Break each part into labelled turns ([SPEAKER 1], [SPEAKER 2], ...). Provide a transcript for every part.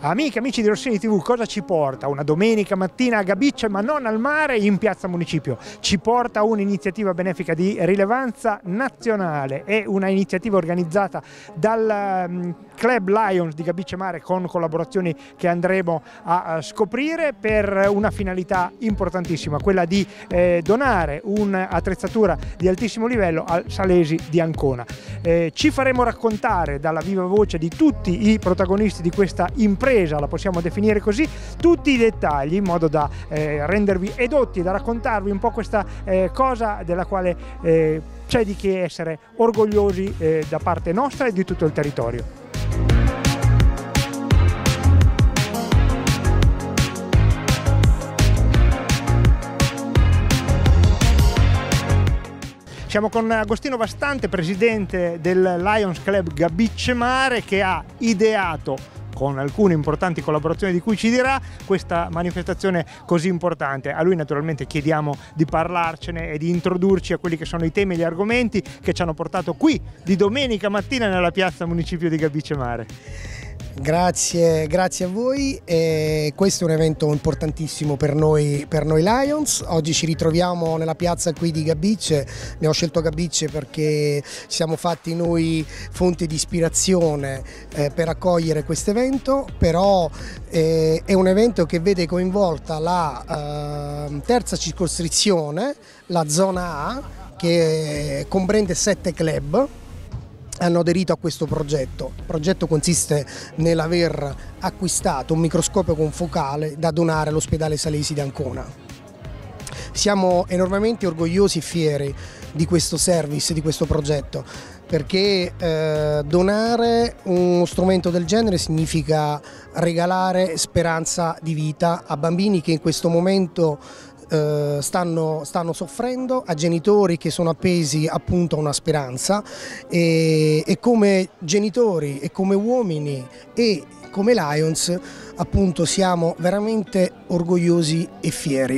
[SPEAKER 1] Amiche, amici di Rossini TV, cosa ci porta una domenica mattina a Gabicce, ma non al mare, in Piazza Municipio? Ci porta un'iniziativa benefica di rilevanza nazionale, è una iniziativa organizzata dal Club Lions di Gabicce Mare con collaborazioni che andremo a scoprire per una finalità importantissima, quella di donare un'attrezzatura di altissimo livello al Salesi di Ancona. Ci faremo raccontare dalla viva voce di tutti i protagonisti di questa impresa, la possiamo definire così, tutti i dettagli in modo da rendervi edotti, da raccontarvi un po' questa cosa della quale c'è di che essere orgogliosi da parte nostra e di tutto il territorio. Siamo con Agostino Vastante, presidente del Lions Club Gabicce Mare, che ha ideato, con alcune importanti collaborazioni di cui ci dirà, questa manifestazione così importante. A lui naturalmente chiediamo di parlarcene e di introdurci a quelli che sono i temi e gli argomenti che ci hanno portato qui di domenica mattina nella piazza Municipio di Gabicce Mare.
[SPEAKER 2] Grazie a voi. Questo è un evento importantissimo per noi Lions. Oggi ci ritroviamo nella piazza qui di Gabicce. Ne ho scelto Gabicce perché siamo fatti noi fonte di ispirazione per accogliere questo evento, però è un evento che vede coinvolta la terza circoscrizione, la zona A, che comprende 7 club. Hanno aderito a questo progetto. Il progetto consiste nell'aver acquistato un microscopio confocale da donare all'ospedale Salesi di Ancona. Siamo enormemente orgogliosi e fieri di questo service, di questo progetto, perché donare uno strumento del genere significa regalare speranza di vita a bambini che in questo momento stanno soffrendo, a genitori che sono appesi appunto a una speranza, e come genitori e come uomini e come Lions appunto siamo veramente orgogliosi e fieri.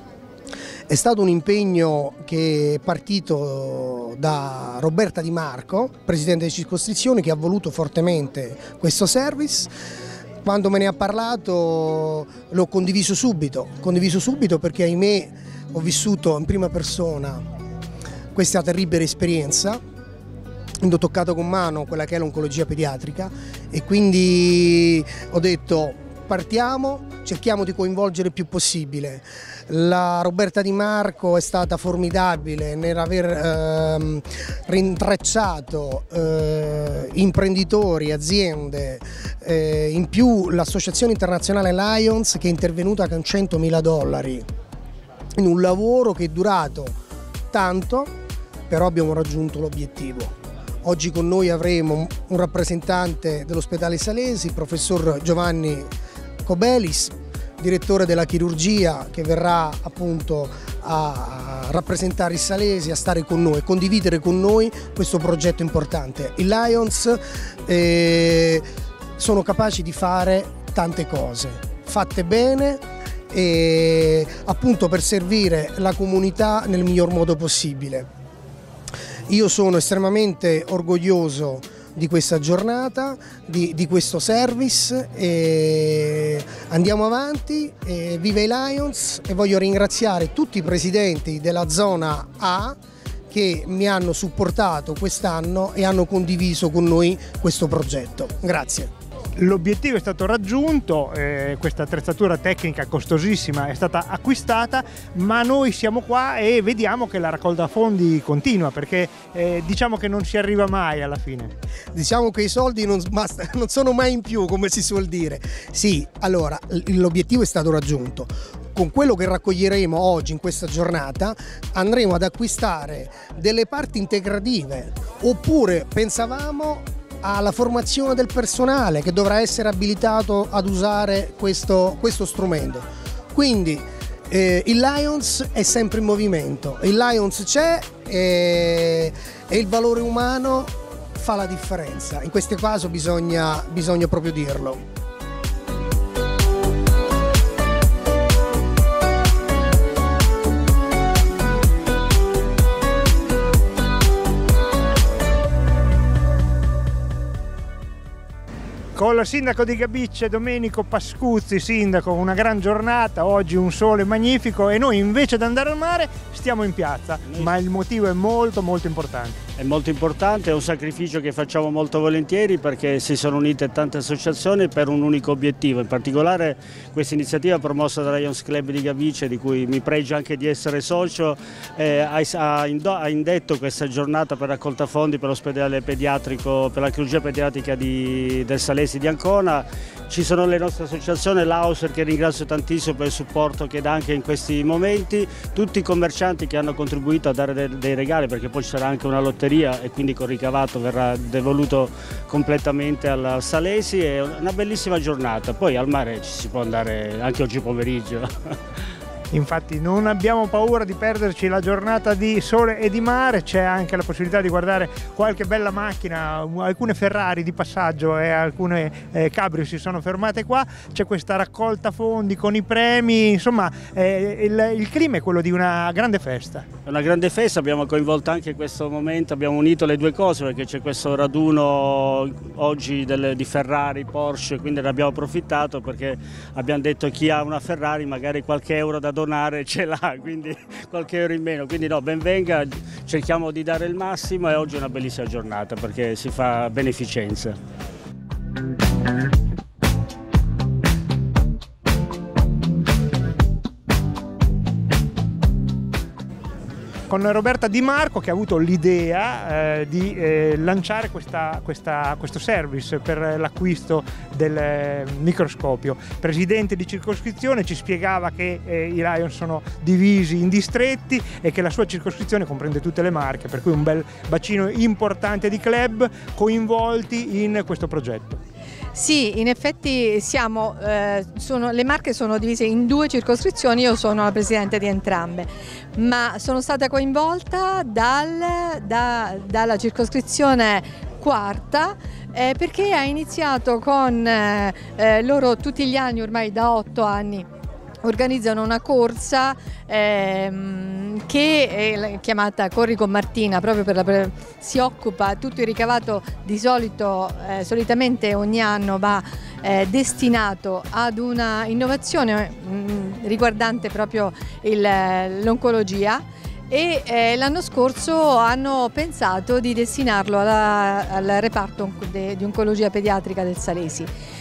[SPEAKER 2] È stato un impegno che è partito da Roberta Di Marco, presidente di circoscrizione, che ha voluto fortemente questo service. Quando me ne ha parlato l'ho condiviso subito perché ahimè ho vissuto in prima persona questa terribile esperienza, ho toccato con mano quella che è l'oncologia pediatrica e quindi ho detto partiamo, cerchiamo di coinvolgere il più possibile. La Roberta Di Marco è stata formidabile nell'aver rintracciato imprenditori, aziende, in più l'associazione internazionale Lions che è intervenuta con $100.000 in un lavoro che è durato tanto, però abbiamo raggiunto l'obiettivo. Oggi con noi avremo un rappresentante dell'ospedale Salesi, il professor Giovanni Cobelis, direttore della chirurgia, che verrà appunto a rappresentare il Salesi, a stare con noi, a condividere con noi questo progetto importante. I Lions sono capaci di fare tante cose, fatte bene e appunto per servire la comunità nel miglior modo possibile. Io sono estremamente orgoglioso di questa giornata, di questo service, e andiamo avanti, viva i Lions, e voglio ringraziare tutti i presidenti della zona A che mi hanno supportato quest'anno e hanno condiviso con noi questo progetto. Grazie.
[SPEAKER 1] L'obiettivo è stato raggiunto, questa attrezzatura tecnica costosissima è stata acquistata, ma noi siamo qua e vediamo che la raccolta fondi continua, perché diciamo che non si arriva mai alla fine.
[SPEAKER 2] Diciamo che i soldi non sono mai in più, come si suol dire. Sì, allora l'obiettivo è stato raggiunto. Con quello che raccoglieremo oggi in questa giornata andremo ad acquistare delle parti integrative, oppure pensavamo alla formazione del personale che dovrà essere abilitato ad usare questo strumento. Quindi il Lions è sempre in movimento, il Lions c'è e il valore umano fa la differenza. In questo caso bisogna proprio dirlo.
[SPEAKER 1] Con il sindaco di Gabicce, Domenico Pascuzzi. Sindaco, una gran giornata, oggi un sole magnifico e noi invece di andare al mare stiamo in piazza, ma il motivo è molto importante.
[SPEAKER 3] È molto importante, è un sacrificio che facciamo molto volentieri perché si sono unite tante associazioni per un unico obiettivo, in particolare questa iniziativa promossa dal Lions Club di Gabicce, di cui mi pregio anche di essere socio, ha indetto questa giornata per raccolta fondi per l'ospedale pediatrico, per la chirurgia pediatrica del Salesi di Ancona. Ci sono le nostre associazioni, l'Auser che ringrazio tantissimo per il supporto che dà anche in questi momenti, tutti i commercianti che hanno contribuito a dare dei regali, perché poi ci sarà anche una lotteria e quindi col ricavato verrà devoluto completamente al Salesi. È una bellissima giornata, poi al mare ci si può andare anche oggi pomeriggio.
[SPEAKER 1] Infatti non abbiamo paura di perderci la giornata di sole e di mare, c'è anche la possibilità di guardare qualche bella macchina, alcune Ferrari di passaggio e alcune Cabrio si sono fermate qua, c'è questa raccolta fondi con i premi, insomma il clima è quello di una grande festa.
[SPEAKER 3] È una grande festa, abbiamo coinvolto anche in questo momento, abbiamo unito le due cose perché c'è questo raduno oggi di Ferrari, Porsche, quindi ne abbiamo approfittato perché abbiamo detto chi ha una Ferrari magari qualche euro da donare ce l'ha, quindi qualche euro in meno, quindi no, ben venga, cerchiamo di dare il massimo e oggi è una bellissima giornata perché si fa beneficenza.
[SPEAKER 1] Con Roberta Di Marco che ha avuto l'idea di lanciare questo service per l'acquisto del microscopio. Presidente di circoscrizione, ci spiegava che i Lions sono divisi in distretti e che la sua circoscrizione comprende tutte le Marche, per cui un bel bacino importante di club coinvolti in questo progetto.
[SPEAKER 4] Sì, in effetti le Marche sono divise in due circoscrizioni, io sono la presidente di entrambe, ma sono stata coinvolta dalla circoscrizione quarta perché ha iniziato con loro tutti gli anni, ormai da 8 anni, organizzano una corsa che è chiamata Corri con Martina, proprio si occupa, tutto il ricavato solitamente ogni anno va destinato ad una innovazione riguardante proprio l'oncologia e l'anno scorso hanno pensato di destinarlo al reparto di oncologia pediatrica del Salesi.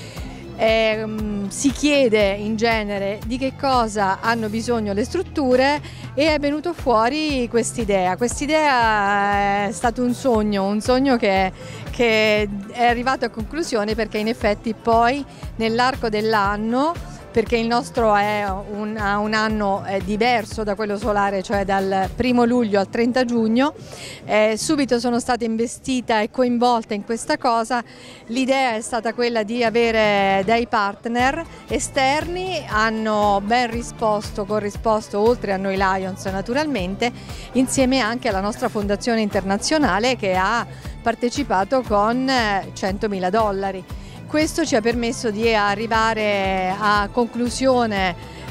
[SPEAKER 4] Si chiede in genere di che cosa hanno bisogno le strutture e è venuto fuori quest'idea. Quest'idea è stato un sogno che è arrivato a conclusione perché in effetti poi nell'arco dell'anno, perché il nostro è un anno diverso da quello solare, cioè dal 1° luglio al 30 giugno, subito sono stata investita e coinvolta in questa cosa. L'idea è stata quella di avere dei partner esterni, hanno ben corrisposto oltre a noi Lions naturalmente, insieme anche alla nostra fondazione internazionale che ha partecipato con $100.000. Questo ci ha permesso di arrivare a conclusione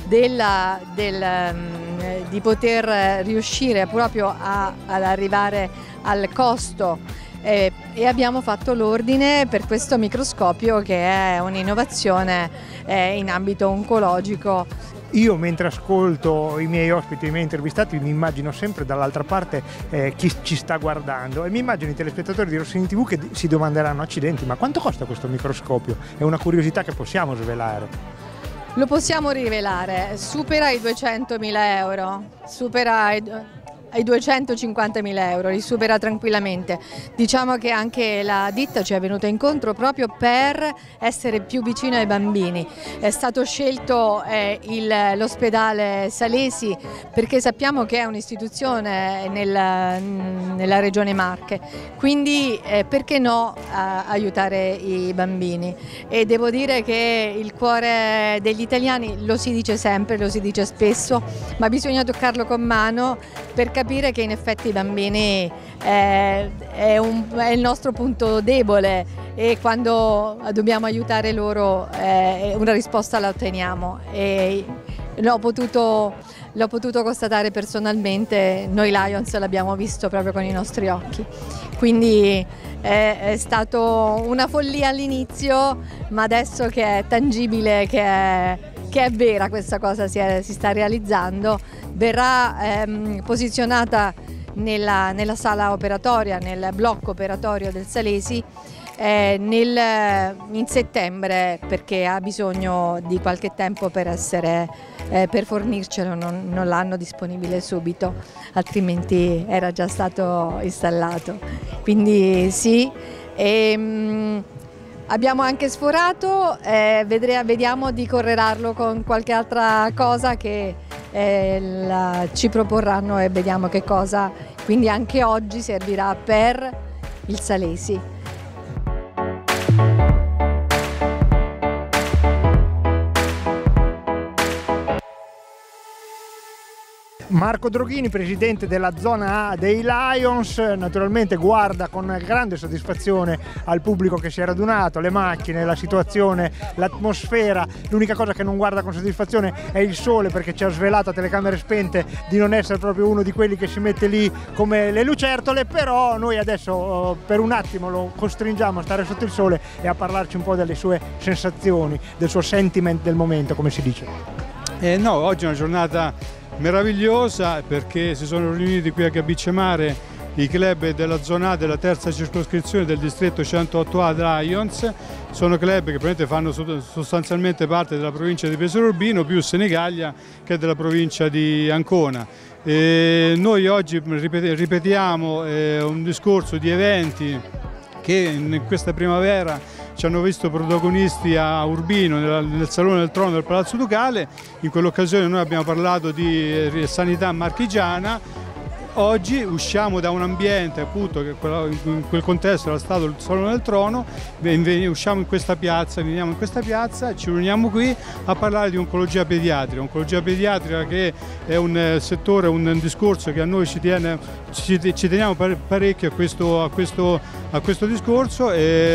[SPEAKER 4] di poter riuscire proprio ad arrivare al costo e abbiamo fatto l'ordine per questo microscopio che è un'innovazione in ambito oncologico.
[SPEAKER 1] Io mentre ascolto i miei ospiti, i miei intervistati, mi immagino sempre dall'altra parte chi ci sta guardando e mi immagino i telespettatori di Rossini TV che si domanderanno: accidenti, ma quanto costa questo microscopio? È una curiosità che possiamo svelare.
[SPEAKER 4] Lo possiamo rivelare, supera i €200.000, supera ai €250.000, li supera tranquillamente. Diciamo che anche la ditta ci è venuta incontro proprio per essere più vicino ai bambini. È stato scelto l'ospedale Salesi perché sappiamo che è un'istituzione nella regione Marche, quindi perché no aiutare i bambini. E devo dire che il cuore degli italiani, lo si dice sempre, lo si dice spesso, ma bisogna toccarlo con mano per capire che in effetti i bambini è il nostro punto debole e quando dobbiamo aiutare loro una risposta la otteniamo e l'ho potuto constatare personalmente, noi Lions l'abbiamo visto proprio con i nostri occhi, quindi è stato una follia all'inizio, ma adesso che è tangibile, che è vera questa cosa, si sta realizzando, verrà posizionata nella sala operatoria, nel blocco operatorio del Salesi in settembre, perché ha bisogno di qualche tempo per fornircelo, non l'hanno disponibile subito, altrimenti era già stato installato. Quindi sì, abbiamo anche sforato, vediamo di correlarlo con qualche altra cosa che ci proporranno e vediamo che cosa, quindi anche oggi servirà per il Salesi.
[SPEAKER 1] Marco Droghini, presidente della zona A dei Lions, naturalmente guarda con grande soddisfazione al pubblico che si è radunato, le macchine, la situazione, l'atmosfera. L'unica cosa che non guarda con soddisfazione è il sole, perché ci ha svelato a telecamere spente di non essere proprio uno di quelli che si mette lì come le lucertole, però noi adesso per un attimo lo costringiamo a stare sotto il sole e a parlarci un po' delle sue sensazioni, del suo sentiment del momento, come si dice.
[SPEAKER 5] No, oggi è una giornata meravigliosa, perché si sono riuniti qui a Gabice Mare i club della zona A della terza circoscrizione del distretto 108A Lions. Sono club che praticamente fanno sostanzialmente parte della provincia di Pesaro Urbino più Senigallia, che è della provincia di Ancona. Noi oggi ripetiamo un discorso di eventi che in questa primavera ci hanno visto protagonisti a Urbino, nel Salone del Trono del Palazzo Ducale. In quell'occasione noi abbiamo parlato di sanità marchigiana. Oggi usciamo da un ambiente, appunto, che in quel contesto era stato il Salone del Trono, usciamo in questa piazza, veniamo in questa piazza, ci riuniamo qui a parlare di oncologia pediatrica che è un settore, un discorso che a noi ci teniamo parecchio a questo discorso.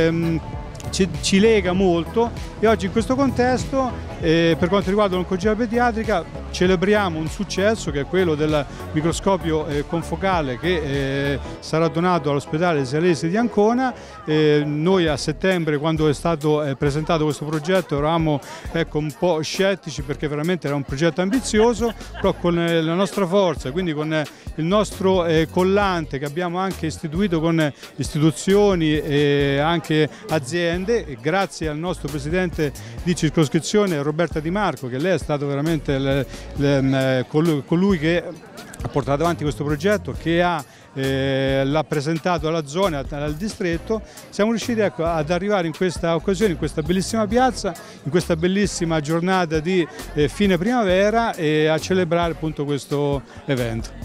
[SPEAKER 5] Ci lega molto, e oggi in questo contesto, per quanto riguarda l'oncologia pediatrica, celebriamo un successo che è quello del microscopio confocale che sarà donato all'ospedale Salesi di Ancona. Noi a settembre, quando è stato presentato questo progetto, eravamo un po' scettici, perché veramente era un progetto ambizioso, però con la nostra forza, quindi con il nostro collante che abbiamo anche istituito con istituzioni e anche aziende, e grazie al nostro presidente di circoscrizione Roberta Di Marco, che lei è stato veramente colui che ha portato avanti questo progetto, che l'ha presentato alla zona, al distretto. Siamo riusciti ad arrivare in questa occasione, in questa bellissima piazza, in questa bellissima giornata di fine primavera, e a celebrare appunto questo evento.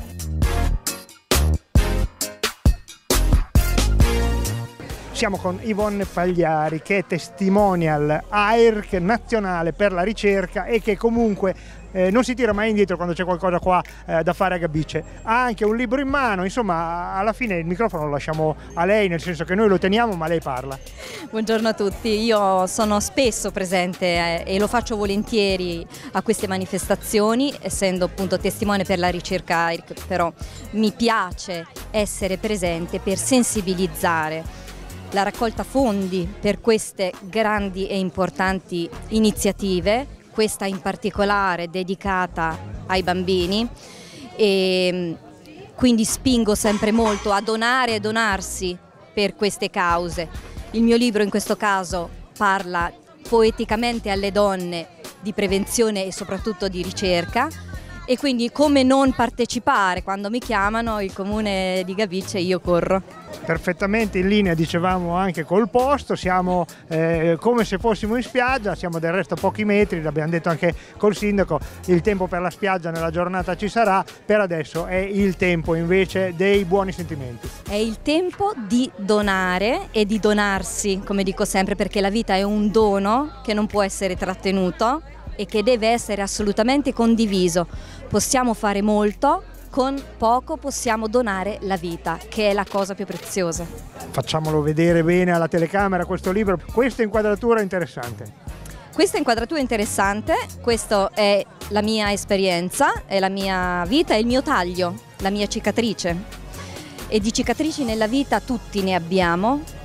[SPEAKER 1] Siamo con Yvonne Pagliari, che è testimonial AIRC nazionale per la ricerca e che comunque non si tira mai indietro quando c'è qualcosa qua da fare a Gabice. Ha anche un libro in mano, insomma, alla fine il microfono lo lasciamo a lei, nel senso che noi lo teniamo ma lei parla.
[SPEAKER 6] Buongiorno a tutti, io sono spesso presente e lo faccio volentieri a queste manifestazioni, essendo appunto testimone per la ricerca AIRC, però mi piace essere presente per sensibilizzare la raccolta fondi per queste grandi e importanti iniziative, questa in particolare dedicata ai bambini, e quindi spingo sempre molto a donare e donarsi per queste cause. Il mio libro in questo caso parla poeticamente alle donne di prevenzione e soprattutto di ricerca, e quindi come non partecipare quando mi chiamano il comune di Gabice, io corro.
[SPEAKER 1] Perfettamente in linea, dicevamo, anche col posto, siamo come se fossimo in spiaggia, siamo del resto a pochi metri, l'abbiamo detto anche col sindaco, il tempo per la spiaggia nella giornata ci sarà, per adesso è il tempo invece dei buoni sentimenti.
[SPEAKER 6] È il tempo di donare e di donarsi, come dico sempre, perché la vita è un dono che non può essere trattenuto e che deve essere assolutamente condiviso. Possiamo fare molto, con poco possiamo donare la vita, che è la cosa più preziosa.
[SPEAKER 1] Facciamolo vedere bene alla telecamera questo libro, questa inquadratura interessante.
[SPEAKER 6] Questa inquadratura interessante, questa è la mia esperienza, è la mia vita, è il mio taglio, la mia cicatrice. E di cicatrici nella vita tutti ne abbiamo,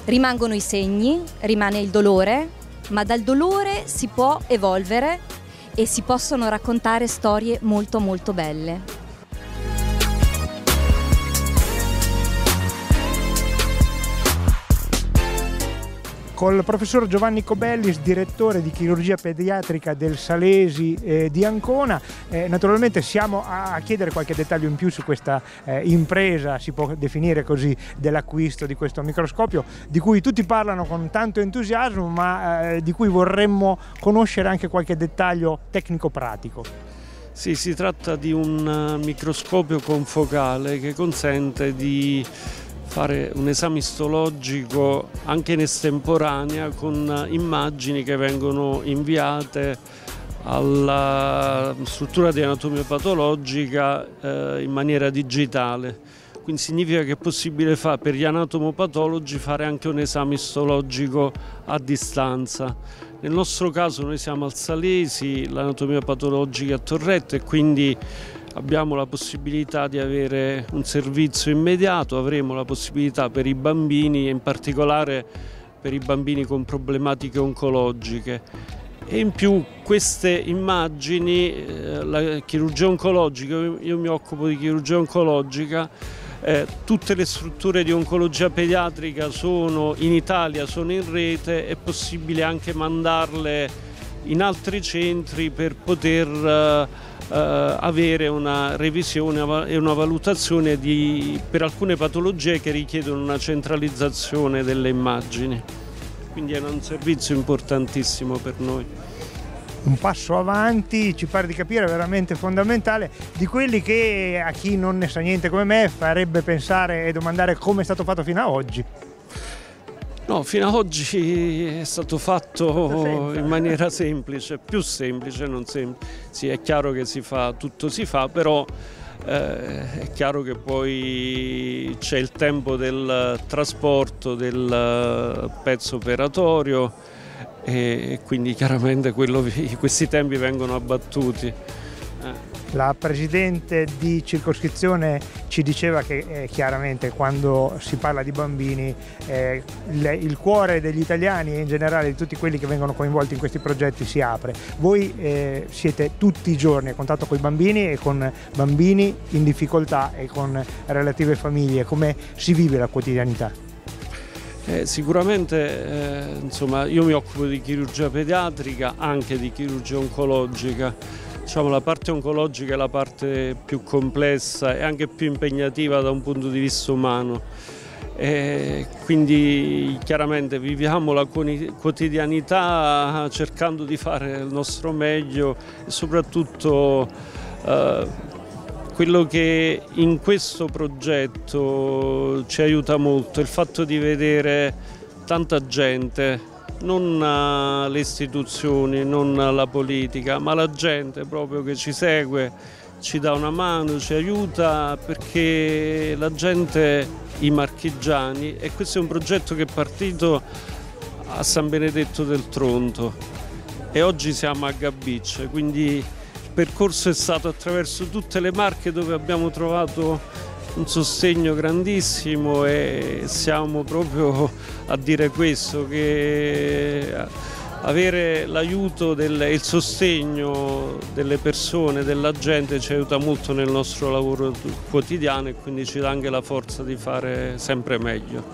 [SPEAKER 6] Rimangono i segni, rimane il dolore, ma dal dolore si può evolvere e si possono raccontare storie molto molto belle.
[SPEAKER 1] Col professor Giovanni Cobellis, direttore di chirurgia pediatrica del Salesi di Ancona. Naturalmente siamo a chiedere qualche dettaglio in più su questa impresa, si può definire così, dell'acquisto di questo microscopio, di cui tutti parlano con tanto entusiasmo, ma di cui vorremmo conoscere anche qualche dettaglio tecnico-pratico.
[SPEAKER 7] Sì, si tratta di un microscopio confocale che consente di fare un esame istologico anche in estemporanea con immagini che vengono inviate alla struttura di anatomia patologica in maniera digitale. Quindi significa che è possibile per gli anatomopatologi fare anche un esame istologico a distanza. Nel nostro caso noi siamo al Salesi, l'anatomia patologica a Torrette, e quindi abbiamo la possibilità di avere un servizio immediato, avremo la possibilità per i bambini, in particolare per i bambini con problematiche oncologiche. E in più queste immagini, la chirurgia oncologica, io mi occupo di chirurgia oncologica, tutte le strutture di oncologia pediatrica in Italia sono in rete, è possibile anche mandarle in altri centri per poter avere una revisione e una valutazione per alcune patologie che richiedono una centralizzazione delle immagini. Quindi è un servizio importantissimo per noi.
[SPEAKER 1] Un passo avanti, ci pare di capire, veramente fondamentale, di quelli che a chi non ne sa niente come me farebbe pensare e domandare come è stato fatto fino ad oggi.
[SPEAKER 7] No, fino ad oggi è stato fatto in maniera semplice, più semplice, non semplice. Sì, è chiaro che tutto si fa, però è chiaro che poi c'è il tempo del trasporto del pezzo operatorio e quindi chiaramente questi tempi vengono abbattuti.
[SPEAKER 1] La presidente di circoscrizione ci diceva che chiaramente quando si parla di bambini il cuore degli italiani e in generale di tutti quelli che vengono coinvolti in questi progetti si apre. Voi siete tutti i giorni a contatto con i bambini e con bambini in difficoltà e con relative famiglie. Come si vive la quotidianità?
[SPEAKER 7] Sicuramente insomma, io mi occupo di chirurgia pediatrica, anche di chirurgia oncologica. Diciamo, la parte oncologica è la parte più complessa e anche più impegnativa da un punto di vista umano. Quindi chiaramente viviamo la quotidianità cercando di fare il nostro meglio e soprattutto quello che in questo progetto ci aiuta molto è il fatto di vedere tanta gente, non le istituzioni, non la politica, ma la gente proprio che ci segue, ci dà una mano, ci aiuta, perché la gente, i marchigiani, e questo è un progetto che è partito a San Benedetto del Tronto e oggi siamo a Gabicce, quindi il percorso è stato attraverso tutte le Marche dove abbiamo trovato un sostegno grandissimo e siamo proprio a dire questo, che avere l'aiuto e il sostegno delle persone, della gente ci aiuta molto nel nostro lavoro quotidiano e quindi ci dà anche la forza di fare sempre meglio.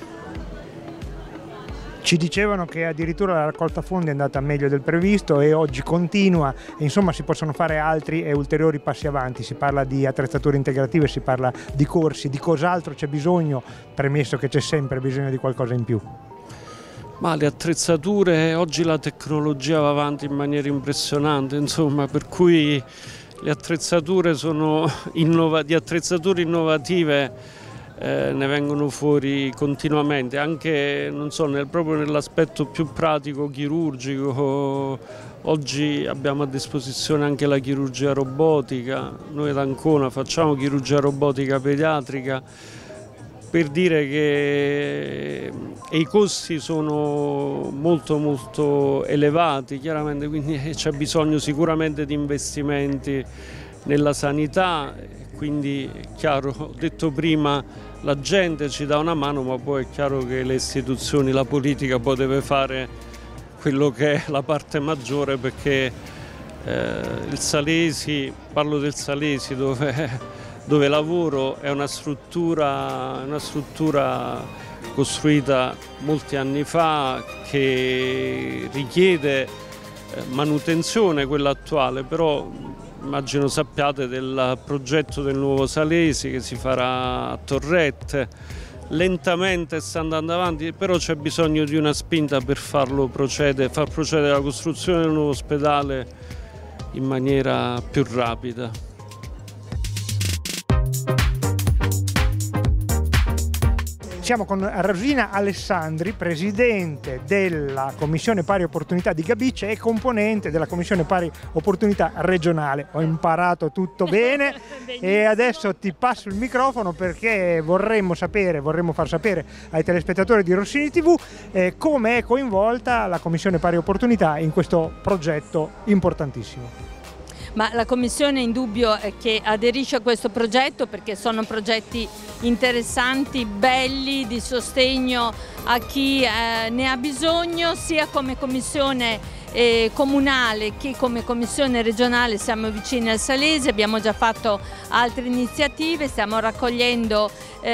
[SPEAKER 1] Ci dicevano che addirittura la raccolta fondi è andata meglio del previsto e oggi continua e insomma si possono fare altri e ulteriori passi avanti. Si parla di attrezzature integrative, si parla di corsi, di cos'altro c'è bisogno, premesso che c'è sempre bisogno di qualcosa in più.
[SPEAKER 7] Ma le attrezzature, oggi la tecnologia va avanti in maniera impressionante, insomma, per cui le attrezzature di attrezzature innovative ne vengono fuori continuamente, anche non so, proprio nell'aspetto più pratico chirurgico. Oggi abbiamo a disposizione anche la chirurgia robotica, noi ad Ancona facciamo chirurgia robotica pediatrica, per dire che i costi sono molto elevati chiaramente, quindi c'è bisogno sicuramente di investimenti nella sanità, quindi chiaro, ho detto prima, la gente ci dà una mano, ma poi è chiaro che le istituzioni, la politica poi deve fare quello che è la parte maggiore, perché il Salesi, parlo del Salesi dove lavoro, è una struttura costruita molti anni fa che richiede manutenzione, quella attuale, però immagino sappiate del progetto del nuovo Salesi che si farà a Torrette. Lentamente sta andando avanti, però c'è bisogno di una spinta per far procedere la costruzione del nuovo ospedale in maniera più rapida.
[SPEAKER 1] Siamo con Rosina Alessandri, presidente della Commissione Pari Opportunità di Gabice e componente della Commissione Pari Opportunità regionale. Ho imparato tutto bene e adesso ti passo il microfono perché vorremmo far sapere ai telespettatori di Rossini TV come è coinvolta la Commissione Pari Opportunità in questo progetto importantissimo.
[SPEAKER 8] Ma la Commissione è indubbio che aderisce a questo progetto perché sono progetti interessanti, belli, di sostegno a chi ne ha bisogno, sia come Commissione comunale che come Commissione regionale siamo vicini al Salese, abbiamo già fatto altre iniziative, stiamo raccogliendo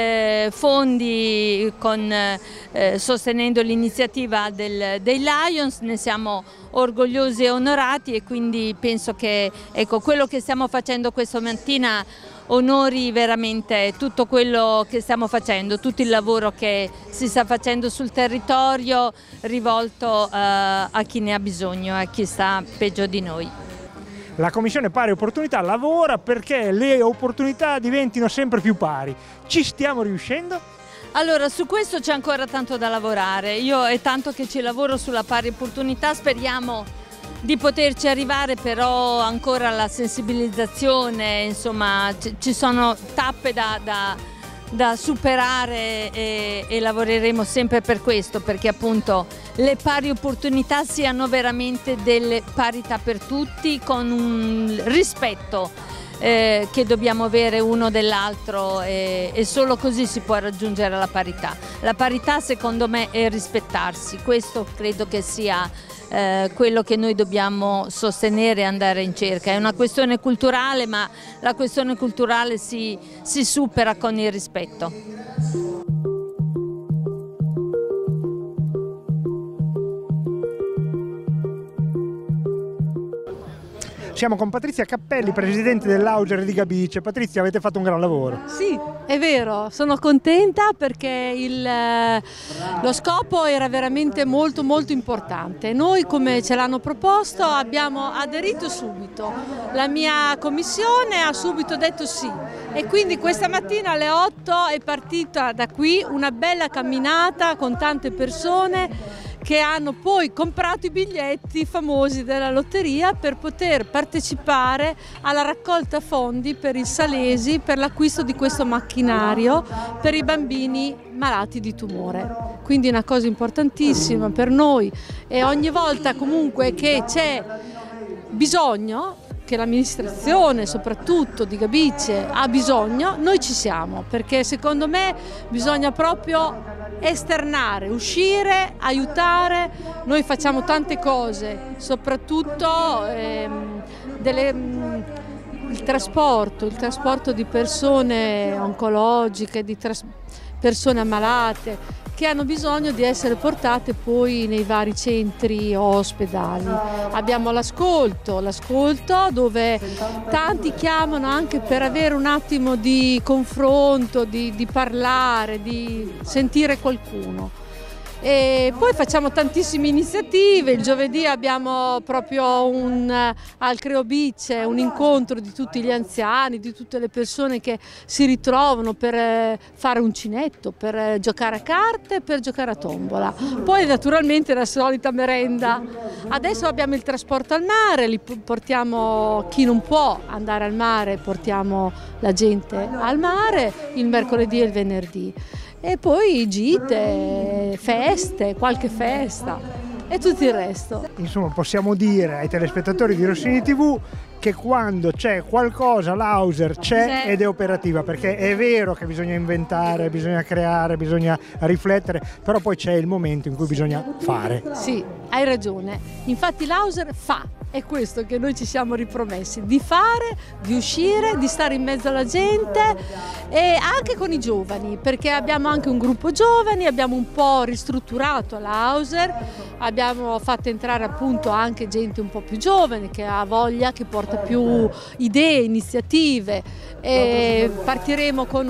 [SPEAKER 8] fondi sostenendo l'iniziativa dei Lions, ne siamo orgogliosi e onorati e quindi penso che quello che stiamo facendo questa mattina onori veramente tutto quello che stiamo facendo, tutto il lavoro che si sta facendo sul territorio rivolto a chi ne ha bisogno, a chi sta peggio di noi.
[SPEAKER 1] La Commissione Pari Opportunità lavora perché le opportunità diventino sempre più pari. Ci stiamo riuscendo?
[SPEAKER 8] Allora, su questo c'è ancora tanto da lavorare. Io è tanto che ci lavoro sulla pari opportunità, speriamo di poterci arrivare, però ancora la sensibilizzazione, insomma, ci sono tappe da superare e lavoreremo sempre per questo, perché appunto le pari opportunità siano veramente delle parità per tutti, con un rispetto che dobbiamo avere uno dell'altro e solo così si può raggiungere la parità. La parità secondo me è rispettarsi, questo credo che sia quello che noi dobbiamo sostenere e andare in cerca. È una questione culturale, ma la questione culturale si supera con il rispetto.
[SPEAKER 1] Siamo con Patrizia Cappelli, presidente dell'Auger di Gabice. Patrizia, avete fatto un gran lavoro.
[SPEAKER 9] Sì, è vero, sono contenta perché lo scopo era veramente molto importante. Noi, come ce l'hanno proposto, abbiamo aderito subito. La mia commissione ha subito detto sì e quindi questa mattina alle 8 è partita da qui una bella camminata con tante persone che hanno poi comprato i biglietti famosi della lotteria per poter partecipare alla raccolta fondi per il Salesi per l'acquisto di questo macchinario per i bambini malati di tumore. Quindi una cosa importantissima per noi e ogni volta comunque che c'è bisogno, che l'amministrazione soprattutto di Gabice ha bisogno, noi ci siamo, perché secondo me bisogna proprio esternare, uscire, aiutare. Noi facciamo tante cose, soprattutto il trasporto di persone oncologiche, di persone ammalate che hanno bisogno di essere portate poi nei vari centri o ospedali. Abbiamo l'ascolto dove tanti chiamano anche per avere un attimo di confronto, di parlare, di sentire qualcuno. E poi facciamo tantissime iniziative. Il giovedì abbiamo proprio al Creobice un incontro di tutti gli anziani, di tutte le persone che si ritrovano per fare uncinetto, per giocare a carte, per giocare a tombola. Poi naturalmente la solita merenda. Adesso abbiamo il trasporto al mare, portiamo chi non può andare al mare, portiamo la gente al mare il mercoledì e il venerdì. E poi gite, feste, qualche festa. e tutto il resto.
[SPEAKER 1] Insomma, possiamo dire ai telespettatori di Rossini TV che quando c'è qualcosa l'Hauser c'è ed è operativa, perché è vero che bisogna inventare, bisogna creare, bisogna riflettere, però poi c'è il momento in cui bisogna fare.
[SPEAKER 9] Sì, hai ragione, infatti l'Hauser fa. È questo che noi ci siamo ripromessi, di fare, di uscire, di stare in mezzo alla gente e anche con i giovani, perché abbiamo anche un gruppo giovani, abbiamo un po' ristrutturato la Hauser, abbiamo fatto entrare appunto anche gente un po' più giovane che ha voglia, che porta più idee, iniziative e partiremo con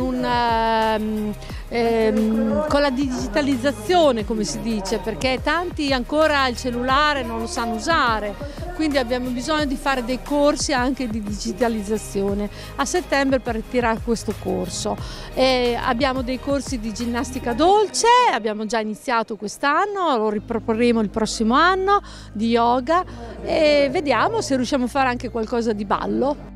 [SPEAKER 9] con la digitalizzazione, come si dice, perché tanti ancora il cellulare non lo sanno usare, quindi abbiamo bisogno di fare dei corsi anche di digitalizzazione. A settembre partirà questo corso. Abbiamo dei corsi di ginnastica dolce, abbiamo già iniziato quest'anno, lo riproporremo il prossimo anno, di yoga e vediamo se riusciamo a fare anche qualcosa di ballo.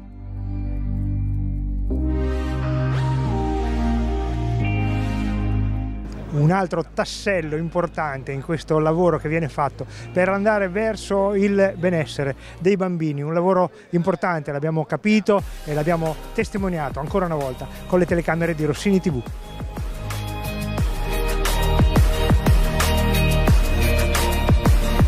[SPEAKER 1] Un altro tassello importante in questo lavoro che viene fatto per andare verso il benessere dei bambini, un lavoro importante, l'abbiamo capito e l'abbiamo testimoniato ancora una volta con le telecamere di Rossini TV.